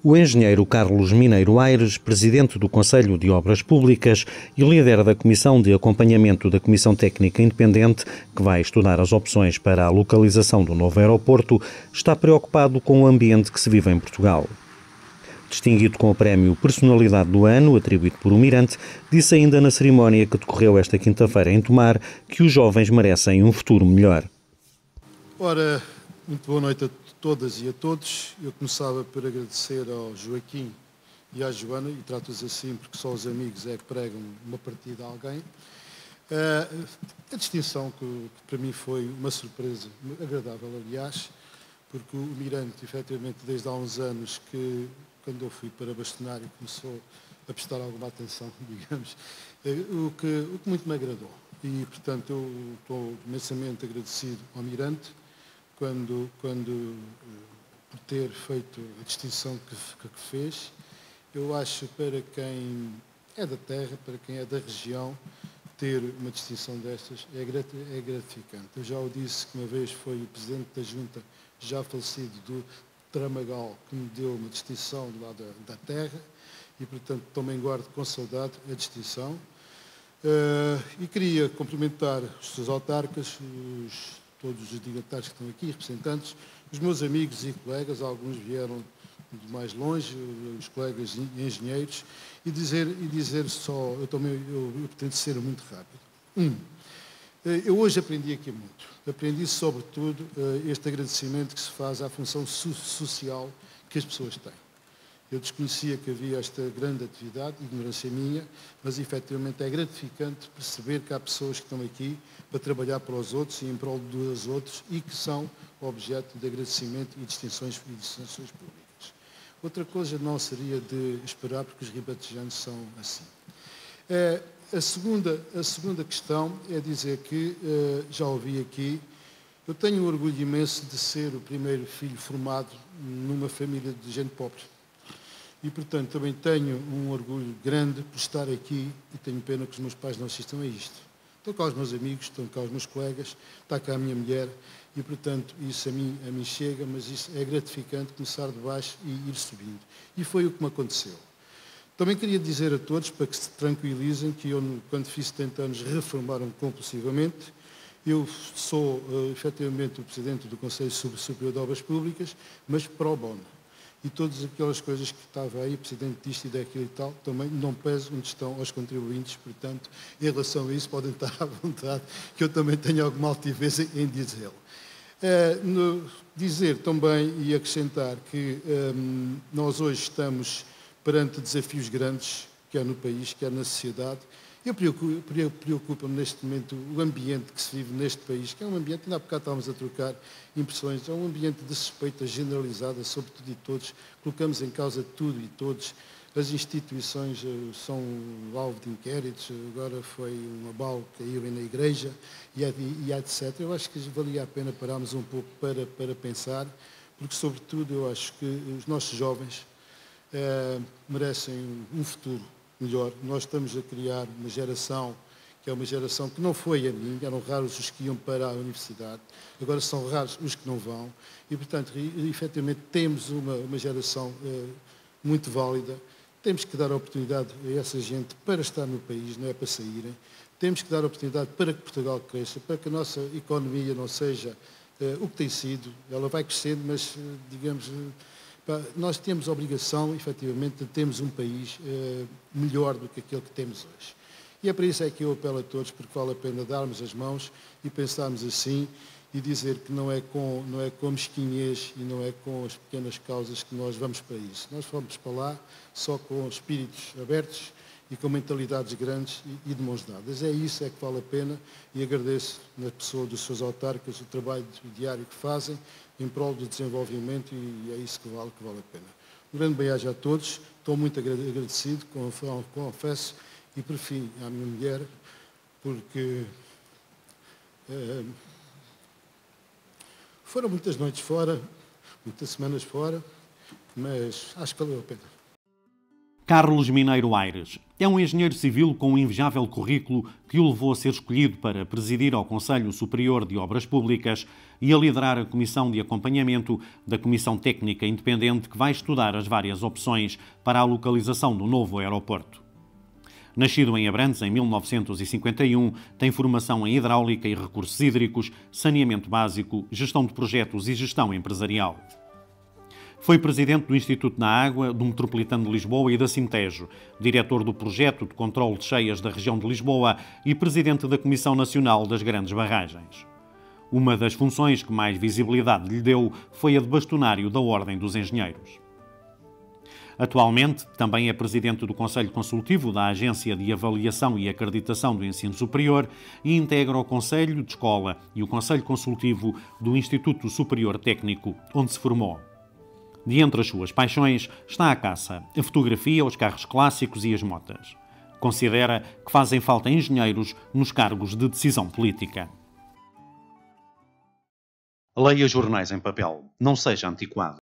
O engenheiro Carlos Mineiro Aires, presidente do Conselho de Obras Públicas e líder da Comissão de Acompanhamento da Comissão Técnica Independente, que vai estudar as opções para a localização do novo aeroporto, está preocupado com o ambiente que se vive em Portugal. Distinguido com o prémio Personalidade do Ano, atribuído por o Mirante, disse ainda na cerimónia que decorreu esta quinta-feira em Tomar que os jovens merecem um futuro melhor. Ora, muito boa noite a todas e a todos. Eu começava por agradecer ao Joaquim e à Joana, e trato-os assim porque só os amigos é que pregam uma partida a alguém. A distinção que para mim foi uma surpresa agradável, aliás, porque o Mirante, efetivamente, desde há uns anos que, quando eu fui para bastonário, começou a prestar alguma atenção, digamos, o que muito me agradou. E, portanto, eu estou imensamente agradecido ao Mirante por ter feito a distinção que fez. Eu acho, para quem é da terra, para quem é da região, ter uma distinção destas é gratificante. Eu já o disse que uma vez foi o presidente da Junta, já falecido, do Tramagal, que me deu uma distinção lá da terra, e, portanto, também guardo com saudade a distinção. E queria cumprimentar os seus autarcas, todos os dignatários que estão aqui, representantes, os meus amigos e colegas, alguns vieram de mais longe, os colegas engenheiros, e dizer só, eu pretendo ser muito rápido. Eu hoje aprendi aqui muito. Aprendi, sobretudo, este agradecimento que se faz à função social que as pessoas têm. Eu desconhecia que havia esta grande atividade, ignorância minha, mas efetivamente é gratificante perceber que há pessoas que estão aqui para trabalhar para os outros e em prol dos outros e que são objeto de agradecimento e distinções públicas. Outra coisa não seria de esperar, porque os ribatejanos são assim. A segunda questão é dizer que, já ouvi aqui, eu tenho um orgulho imenso de ser o primeiro filho formado numa família de gente pobre. E, portanto, também tenho um orgulho grande por estar aqui e tenho pena que os meus pais não assistam a isto. Estão cá os meus amigos, estão cá os meus colegas, está cá a minha mulher e, portanto, isso a mim chega, mas isso é gratificante começar de baixo e ir subindo. E foi o que me aconteceu. Também queria dizer a todos, para que se tranquilizem, que eu, quando fiz 70 anos, reformaram-me compulsivamente. Eu sou, efetivamente, o Presidente do Conselho Superior de Obras Públicas, mas pro bono. E todas aquelas coisas que estava aí, Presidente disto e daquilo e tal, também não peso onde estão aos contribuintes, portanto, em relação a isso, podem estar à vontade, que eu também tenho alguma altivez em dizê-lo. Dizer também e acrescentar que nós hoje estamos perante desafios grandes, quer no país, quer na sociedade. Preocupa-me neste momento o ambiente que se vive neste país, que é um ambiente, ainda há bocado estávamos a trocar impressões, é um ambiente de suspeita generalizada sobre tudo e todos, colocamos em causa tudo e todos, as instituições são alvo de inquéritos, agora foi um abalo que caiu na igreja e etc. Eu acho que valia a pena pararmos um pouco para pensar, porque, sobretudo, eu acho que os nossos jovens merecem um futuro melhor. Nós estamos a criar uma geração que é uma geração que não foi a minha, eram raros os que iam para a universidade, agora são raros os que não vão, e, portanto, efetivamente temos uma geração muito válida, temos que dar a oportunidade a essa gente para estar no país, não é para saírem, temos que dar a oportunidade para que Portugal cresça, para que a nossa economia não seja o que tem sido, ela vai crescendo, mas, digamos, nós temos a obrigação, efetivamente, de termos um país melhor do que aquele que temos hoje. E é para isso é que eu apelo a todos, porque vale a pena darmos as mãos e pensarmos assim e dizer que não é com mesquinhez e não é com as pequenas causas que nós vamos para isso. Nós vamos para lá só com espíritos abertos e com mentalidades grandes e de mãos dadas. É isso é que vale a pena e agradeço na pessoa dos seus autarcas o trabalho diário que fazem em prol do desenvolvimento e é isso que vale a pena. Um grande bem-aja a todos, estou muito agradecido, confesso, e por fim à minha mulher, porque foram muitas noites fora, muitas semanas fora, mas acho que valeu a pena. Carlos Mineiro Aires é um engenheiro civil com um invejável currículo que o levou a ser escolhido para presidir ao Conselho Superior de Obras Públicas e a liderar a Comissão de Acompanhamento da Comissão Técnica Independente que vai estudar as várias opções para a localização do novo aeroporto. Nascido em Abrantes em 1951, tem formação em hidráulica e recursos hídricos, saneamento básico, gestão de projetos e gestão empresarial. Foi presidente do Instituto da Água, do Metropolitano de Lisboa e da Sintejo, diretor do projeto de controle de cheias da região de Lisboa e presidente da Comissão Nacional das Grandes Barragens. Uma das funções que mais visibilidade lhe deu foi a de bastonário da Ordem dos Engenheiros. Atualmente, também é presidente do Conselho Consultivo da Agência de Avaliação e Acreditação do Ensino Superior e integra o Conselho de Escola e o Conselho Consultivo do Instituto Superior Técnico, onde se formou. De entre as suas paixões está a caça, a fotografia, os carros clássicos e as motas. Considera que fazem falta engenheiros nos cargos de decisão política. Leia jornais em papel, não seja antiquado.